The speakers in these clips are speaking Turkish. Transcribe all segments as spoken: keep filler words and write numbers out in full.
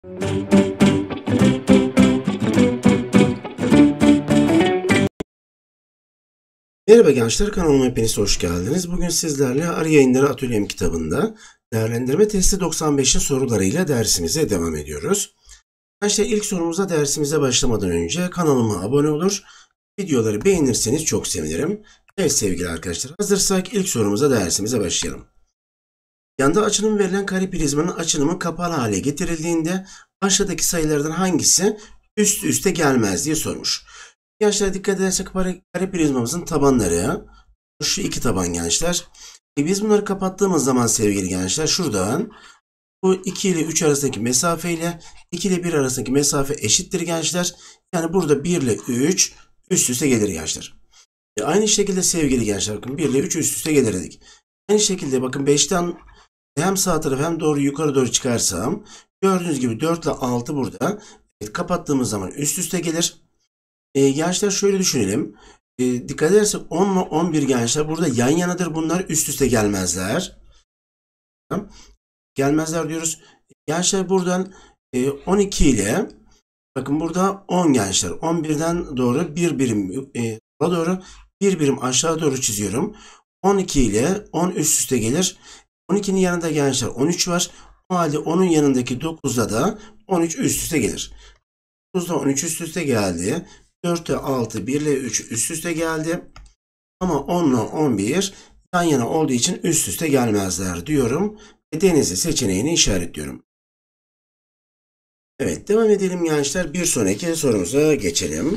Merhaba gençler, kanalıma hepiniz hoş geldiniz. Bugün sizlerle Arı Yayınları Atölyem kitabında değerlendirme testi doksan beşin sorularıyla dersimize devam ediyoruz. Gençler, ilk sorumuza dersimize başlamadan önce kanalıma abone olur, videoları beğenirseniz çok sevinirim. Evet sevgili arkadaşlar, hazırsak ilk sorumuza dersimize başlayalım. Yanda açınım verilen kare prizmanın açınımı kapalı hale getirildiğinde aşağıdaki sayılardan hangisi üst üste gelmez diye sormuş. Gençler dikkat edersek kare, kare prizmamızın tabanları şu iki taban gençler. E biz bunları kapattığımız zaman sevgili gençler şuradan bu iki ile üç arasındaki mesafe ile iki ile bir arasındaki mesafe eşittir gençler. Yani burada bir ile üç üst üste gelir gençler. E aynı şekilde sevgili gençler bakın bir ile üç üst üste gelir dedik. Aynı şekilde bakın beşten hem sağ tarafı hem doğru yukarı doğru çıkarsam gördüğünüz gibi dört ile altı burada. Evet, kapattığımız zaman üst üste gelir. E, gençler şöyle düşünelim. E, dikkat edersek on ile on bir gençler burada yan yanadır. Bunlar üst üste gelmezler. Tamam. Gelmezler diyoruz. Gençler buradan e, on iki ile bakın burada on gençler. on birden doğru bir birim e, doğru bir birim aşağı doğru çiziyorum. on iki ile on üst üste gelir. on ikinin yanında gençler on üç var. O halde onun yanındaki dokuzda da on üç üst üste gelir. dokuzda on üç üst üste geldi. dörtte altı, bir ile üç üst üste geldi. Ama on ile on bir yan yana olduğu için üst üste gelmezler diyorum. Ve Denizli seçeneğini işaretliyorum. Evet, devam edelim gençler. Bir sonraki sorumuza geçelim.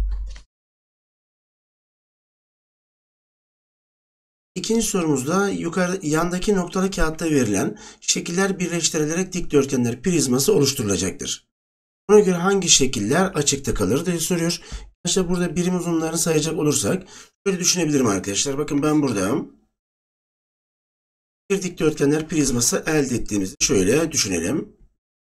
İkinci sorumuzda yukarı yandaki noktalı kağıtta verilen şekiller birleştirilerek dikdörtgenler prizması oluşturulacaktır. Buna göre hangi şekiller açıkta kalır diye soruyor. İşte burada birim uzunlarını sayacak olursak böyle düşünebilirim arkadaşlar. Bakın ben burada bir dikdörtgenler prizması elde ettiğimizi şöyle düşünelim.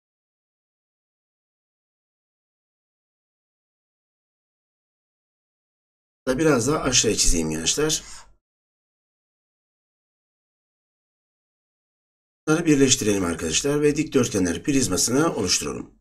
Biraz daha aşağıya çizeyim gençler. Bunları birleştirelim arkadaşlar ve dikdörtgenler prizmasını oluşturalım.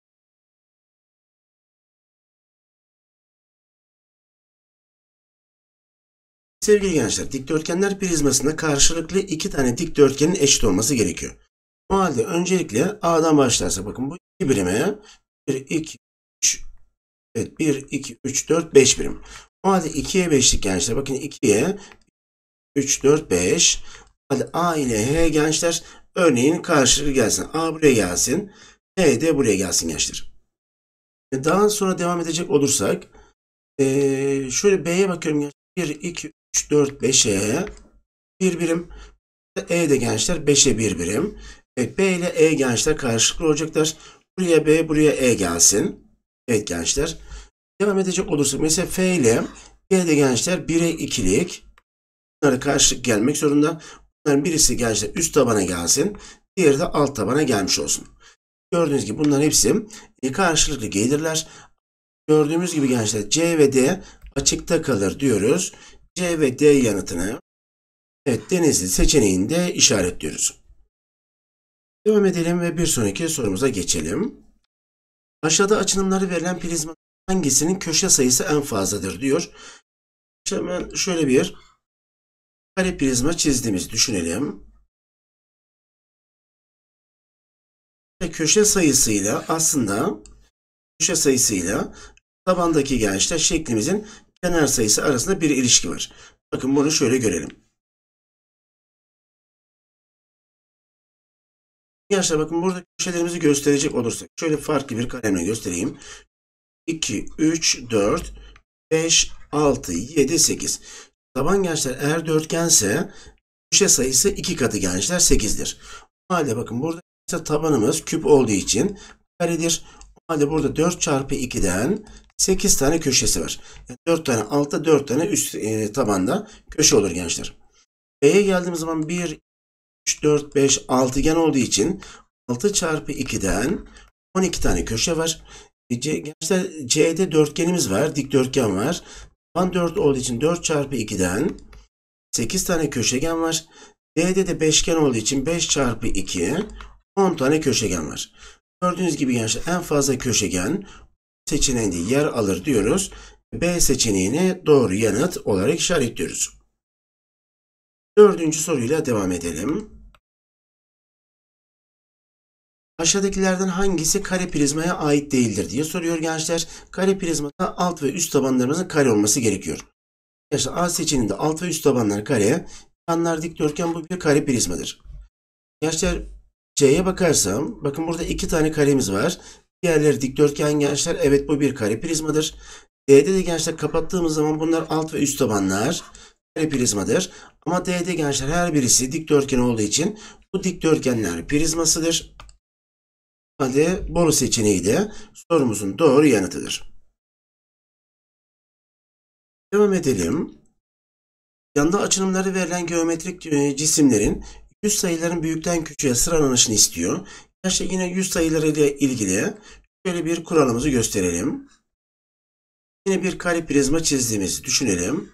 Sevgili gençler, dikdörtgenler prizmasında karşılıklı iki tane dikdörtgenin eşit olması gerekiyor. O halde öncelikle A'dan başlarsa bakın bu iki birime bir, iki, üç, evet bir, iki, üç, dört, beş birim. O halde ikiye beşlik gençler bakın ikiye üç, dört, beş. Hadi A ile H gençler örneğin karşılıklı gelsin. A buraya gelsin. H de buraya gelsin gençler. Daha sonra devam edecek olursak ee, şöyle B'ye bakıyorum. bir, iki, üç, dört, beşe bir birim. E de gençler beşe bir birim. Evet, B ile E gençler karşılıklı olacaklar. Buraya B, buraya E gelsin. Evet gençler. Devam edecek olursak mesela F ile G de gençler bire ikilik. Bunlara karşılık gelmek zorunda. Bunların birisi gençler üst tabana gelsin. Diğeri de alt tabana gelmiş olsun. Gördüğünüz gibi bunların hepsi karşılıklı gelirler. Gördüğümüz gibi gençler C ve D açıkta kalır diyoruz. C ve D yanıtını evet Denizli seçeneğinde işaretliyoruz. Devam edelim ve bir sonraki sorumuza geçelim. Aşağıda açınımları verilen prizma hangisinin köşe sayısı en fazladır diyor. Hemen şöyle bir kare prizma çizdiğimizi düşünelim. Ve köşe sayısıyla aslında köşe sayısıyla tabandaki gençler şeklimizin kenar sayısı arasında bir ilişki var. Bakın bunu şöyle görelim. Gençler bakın burada köşelerimizi gösterecek olursak şöyle farklı bir kalemle göstereyim. iki, üç, dört, beş, altı, yedi, sekiz. Taban gençler eğer dörtgense köşe sayısı iki katı gençler sekizdir. O halde bakın burada tabanımız küp olduğu için karedir. O halde burada dört çarpı iki'den sekiz tane köşesi var. Yani dört tane altta dört tane üst e, tabanda köşe olur gençler. B'ye geldiğimiz zaman bir, üç, dört, beş altıgen olduğu için altı çarpı iki'den on iki tane köşe var. C, gençler C'de dörtgenimiz var. Dikdörtgen var. Taban dört olduğu için dört çarpı iki'den sekiz tane köşegen var. D'de de beşgen olduğu için beş çarpı iki on tane köşegen var. Gördüğünüz gibi gençler en fazla köşegen seçeneğinde yer alır diyoruz. B seçeneğini doğru yanıt olarak işaretliyoruz. Dördüncü soruyla devam edelim. Aşağıdakilerden hangisi kare prizmaya ait değildir diye soruyor gençler. Kare prizmada alt ve üst tabanlarımızın kare olması gerekiyor. Gençler A seçeneğinde alt ve üst tabanlar kare, yanlar dikdörtgen, bu bir kare prizmadır. Gençler C'ye bakarsam bakın burada iki tane karemiz var. Diğerleri dikdörtgen gençler. Evet, bu bir kare prizmadır. D'de de gençler kapattığımız zaman bunlar alt ve üst tabanlar kare prizmadır. Ama D'de gençler her birisi dikdörtgen olduğu için bu dikdörtgenler prizmasıdır. Hadi Bolu seçeneği de sorumuzun doğru yanıtıdır. Devam edelim. Yanda açılımları verilen geometrik cisimlerin yüz sayıların büyükten küçüğe sıralanışını istiyor. İşte yine yüz sayıları ile ilgili şöyle bir kuralımızı gösterelim. Yine bir kare prizma çizdiğimizi düşünelim.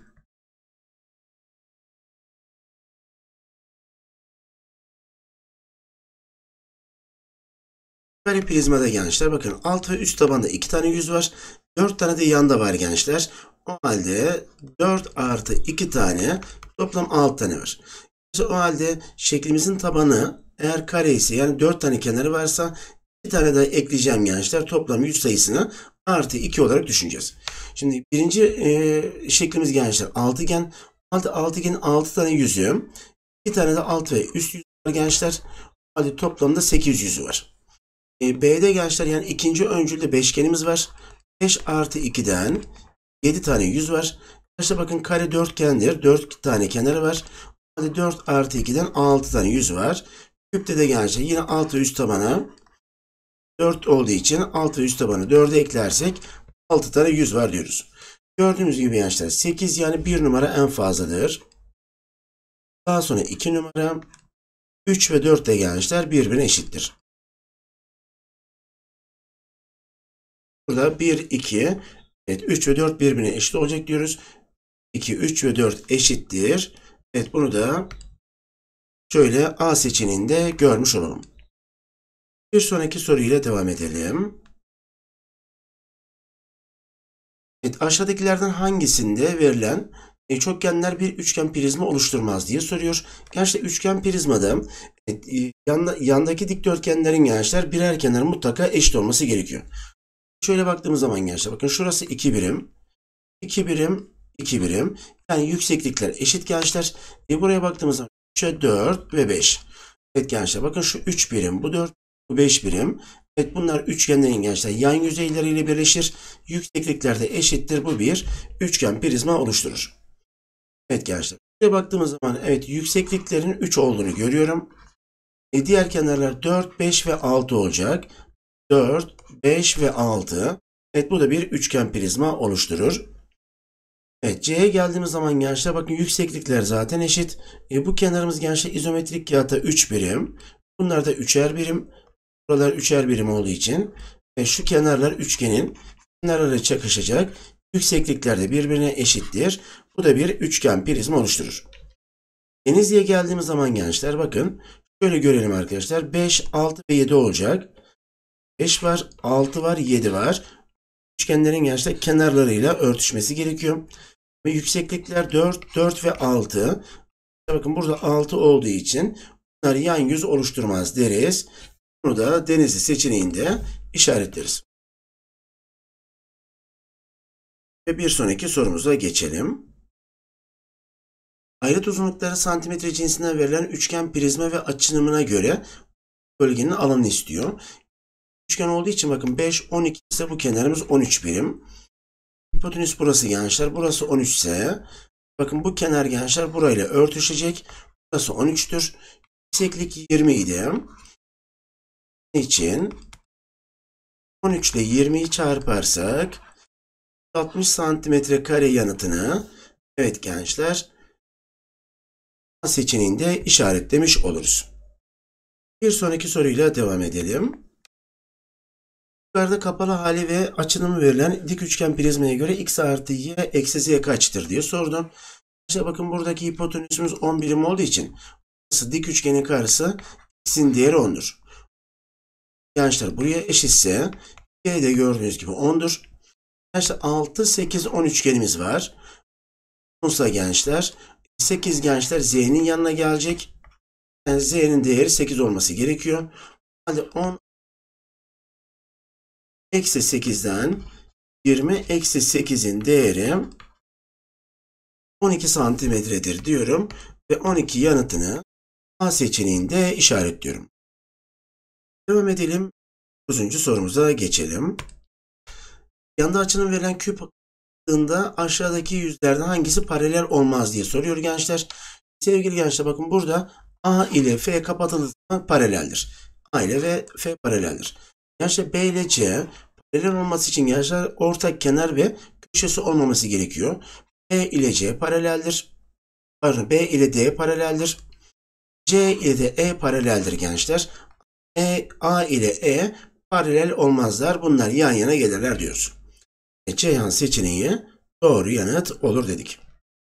Kare prizmada gençler bakın alt ve üst tabanda iki tane yüz var. dört tane de yanda var gençler. O halde dört artı iki tane toplam altı tane var. O halde şeklimizin tabanı eğer kare ise, yani dört tane kenarı varsa bir tane daha ekleyeceğim gençler. Toplam yüz sayısını artı iki olarak düşüneceğiz. Şimdi birinci e, şeklimiz gençler altıgen. Altı altıgenin altı tane yüzü. Bir tane de alt ve üst yüzü var gençler. O halde toplamda sekiz yüzü var. E, B'de gençler yani ikinci öncülde beşgenimiz var. beş artı ikiden yedi tane yüz var. İşte bakın kare dörtgendir. dört tane kenarı var. Hadi dört artı ikiden altı tane yüz var. Küpte de gençler yine alt ve üst tabana dört olduğu için alt ve üst tabanı dörde eklersek altı tane yüz var diyoruz. Gördüğünüz gibi gençler sekiz yani bir numara en fazladır. Daha sonra iki numara, üç ve dört de gençler birbirine eşittir. Burada bir, iki, evet üç ve dört birbirine eşit olacak diyoruz. iki, üç ve dört eşittir. Evet, bunu da şöyle A seçeneğinde görmüş olalım. Bir sonraki soruyla devam edelim. Evet, aşağıdakilerden hangisinde verilen e, çokgenler bir üçgen prizma oluşturmaz diye soruyor. Gençler üçgen prizmada evet, e, yanda, yandaki dikdörtgenlerin gençler birer kenarı mutlaka eşit olması gerekiyor. Şöyle baktığımız zaman gençler bakın şurası iki birim, iki birim, iki birim. Yani yükseklikler eşit gençler. E, buraya baktığımız zaman üçe dört ve beş. Evet gençler bakın şu üç birim, bu dört, bu beş birim. Evet, bunlar üçgenlerin gençler yan yüzeyleriyle birleşir. Yükseklikler de eşittir. Bu bir üçgen prizma oluşturur. Evet gençler. Buraya baktığımız zaman evet yüksekliklerin üç olduğunu görüyorum. E, diğer kenarlar dört, beş ve altı olacak. dört, beş ve altı. Evet, bu da bir üçgen prizma oluşturur. Evet, C'ye geldiğimiz zaman gençler bakın yükseklikler zaten eşit. E, bu kenarımız gençler izometrik kağıtta üç birim. Bunlar da üçer birim. Buralar üçer birim olduğu için e, şu kenarlar üçgenin kenarları çakışacak. Yükseklikler de birbirine eşittir. Bu da bir üçgen prizma oluşturur. Denizli'ye geldiğimiz zaman gençler bakın şöyle görelim arkadaşlar. beş, altı ve yedi olacak. beş var, altı var, yedi var. Üçgenlerin gençler kenarlarıyla örtüşmesi gerekiyor. Ve yükseklikler dört, dört ve altı. Bakın burada altı olduğu için bunlar yan yüz oluşturmaz deriz. Bunu da Denizli seçeneğinde işaretleriz. Ve bir sonraki sorumuza geçelim. Ayrıt uzunlukları santimetre cinsinden verilen üçgen prizma ve açınımına göre bölgenin alanını istiyor. Üçgen olduğu için bakın beş, on iki ise bu kenarımız on üç birim. Hipotenüs burası gençler. Burası on üç ise bakın bu kenar gençler burayla örtüşecek. Burası on üçtür. Yükseklik yirmi idi. için on üç ile yirmiyi çarparsak altmış santimetre kare yanıtını evet gençler A seçeneğinde işaretlemiş oluruz. Bir sonraki soruyla devam edelim. Yukarıda kapalı hali ve açınımı verilen dik üçgen prizmaya göre x artı y eksi z kaçtır diye sordum. İşte bakın buradaki hipotenüsümüz on birim olduğu için dik üçgenin karşısı x'in değeri on'dur. Gençler buraya eşitse y de gördüğünüz gibi on'dur. Gençler altı, sekiz, on üçgenimiz var. Bunsa gençler sekiz gençler z'nin yanına gelecek. Yani z'nin değeri sekiz olması gerekiyor. Hadi on eksi sekizden yirmi eksi sekizin değeri on iki santimetredir diyorum. Ve on iki yanıtını A seçeneğinde işaretliyorum. Devam edelim. dokuzuncu sorumuza geçelim. Yanda açının verilen küp hakkında aşağıdaki yüzlerden hangisi paralel olmaz diye soruyor gençler. Sevgili gençler bakın burada A ile F kapatıldığı zaman paraleldir. A ile ve F paraleldir. Gençler B ile C paralel olması için gençler ortak kenar ve köşesi olmaması gerekiyor. B ile C paraleldir. Pardon, B ile D paraleldir. C ile de E paraleldir gençler. E, A ile E paralel olmazlar. Bunlar yan yana gelirler diyoruz. Ceyhan seçeneği doğru yanıt olur dedik.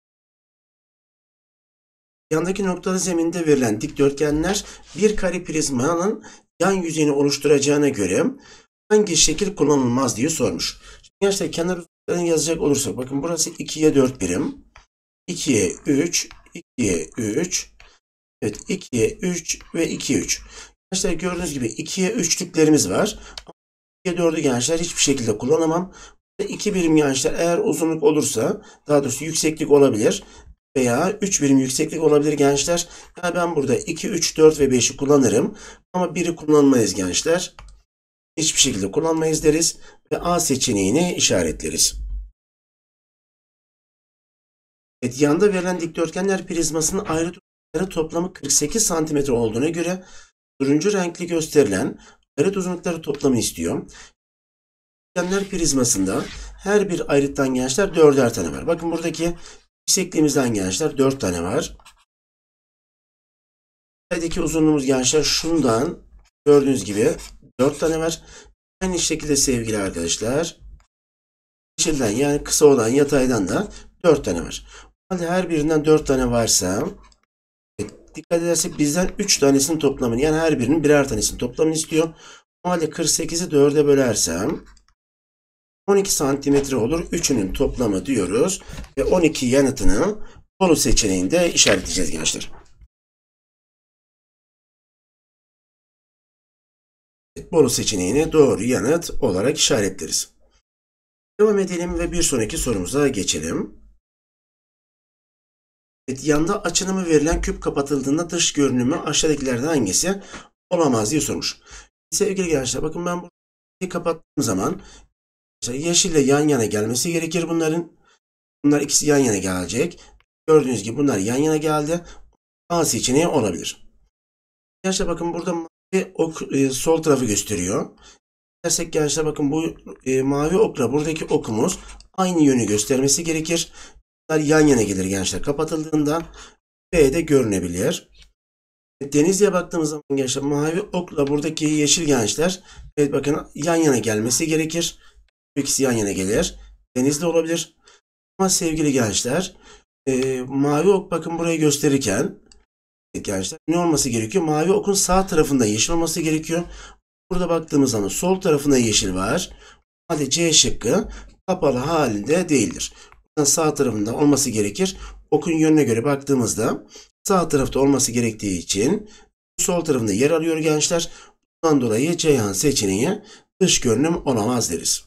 Yandaki noktalı zeminde verilen dikdörtgenler bir kare prizmanın yan yüzeyini oluşturacağına göre hangi şekil kullanılmaz diye sormuş. Gençler kenar uzunluklarını yazacak olursak bakın burası ikiye dört birim. ikiye üç, ikiye üç, evet ikiye üç ve ikiye üç. Gençler gördüğünüz gibi ikiye üçlüklerimiz var. ikiye dördü gençler hiçbir şekilde kullanamam. iki birim gençler eğer uzunluk olursa daha doğrusu yükseklik olabilir veya üç birim yükseklik olabilir gençler. Yani ben burada iki, üç, dört ve beşi kullanırım ama biri kullanmayız gençler. Hiçbir şekilde kullanmayız deriz ve A seçeneğini işaretleriz. Evet, yanda verilen dikdörtgenler prizmasının ayrıt toplamı kırk sekiz santimetre olduğuna göre turuncu renkli gösterilen ayrıt uzunlukları toplamı istiyor. Dikdörtgenler prizmasında her bir ayrıttan gençler dörder tane var. Bakın buradaki yüksekliğimizden gençler dört tane var. Buradaki uzunluğumuz gençler şundan gördüğünüz gibi dört tane var. Aynı şekilde sevgili arkadaşlar yeşilden yani kısa olan yataydan da dört tane var. Her birinden dört tane varsa dikkat edersek bizden üç tanesinin toplamını yani her birinin birer tanesinin toplamını istiyor. O halde kırk sekizi dörde bölersem on iki santimetre olur. üçünün toplamı diyoruz. Ve on iki yanıtını Bolu seçeneğinde işaretleyeceğiz gençler. Bolu seçeneğini doğru yanıt olarak işaretleriz. Devam edelim ve bir sonraki sorumuza geçelim. Evet, yanda açınımı verilen küp kapatıldığında dış görünümü aşağıdakilerden hangisi olamaz diye sormuş. Sevgili gençler bakın ben burayı kapattığım zaman yeşille yan yana gelmesi gerekir bunların. Bunlar ikisi yan yana gelecek. Gördüğünüz gibi bunlar yan yana geldi. A seçeneği olabilir. Gençler bakın burada mavi ok e, sol tarafı gösteriyor. Dersek gençler bakın bu e, mavi okla buradaki okumuz aynı yönü göstermesi gerekir. Bunlar yan yana gelir gençler. Kapatıldığında B'de görünebilir. Denizli'ye baktığımız zaman gençler mavi okla buradaki yeşil gençler evet bakın yan yana gelmesi gerekir. İkisi yan yana gelir. Denizli olabilir. Ama sevgili gençler e, mavi ok bakın burayı gösterirken gençler ne olması gerekiyor? Mavi okun sağ tarafında yeşil olması gerekiyor. Burada baktığımız zaman sol tarafında yeşil var. Hadi C şıkkı kapalı halinde değildir. Sağ tarafında olması gerekir. Okun yönüne göre baktığımızda sağ tarafta olması gerektiği için sol tarafında yer alıyor gençler. Bundan dolayı Ceyhan seçeneği dış görünüm olamaz deriz.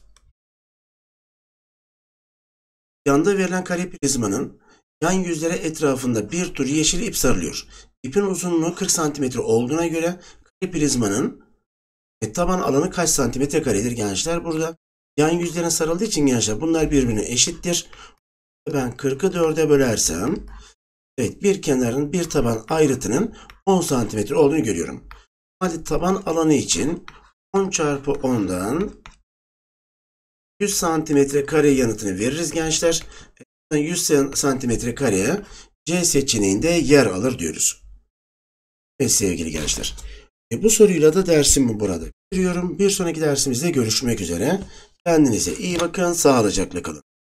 Yanda verilen kare prizmanın yan yüzleri etrafında bir tur yeşil ip sarılıyor. İpin uzunluğu kırk santimetre olduğuna göre kare prizmanın taban alanı kaç santimetre karedir gençler? Burada yan yüzlerine sarıldığı için gençler bunlar birbirine eşittir. Ben kırkı dörde bölersem evet bir kenarın bir taban ayrıtının on santimetre olduğunu görüyorum. Hadi taban alanı için on çarpı ondan yüz santimetre kare yanıtını veririz gençler. yüz santimetre kareye C seçeneğinde yer alır diyoruz. Evet sevgili gençler. E bu soruyla da dersimi burada bitiriyorum. Bir sonraki dersimizde görüşmek üzere. Kendinize iyi bakın. Sağlıcakla kalın.